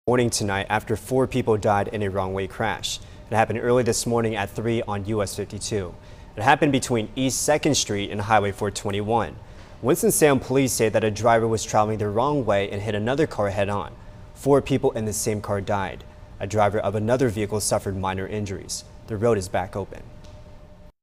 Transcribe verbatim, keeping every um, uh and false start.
Morning tonight after four people died in a wrong-way crash. It happened early this morning at three on U S fifty-two. It happened between East second Street and Highway four twenty-one. Winston-Salem police say that a driver was traveling the wrong way and hit another car head-on. Four people in the same car died. A driver of another vehicle suffered minor injuries. The road is back open.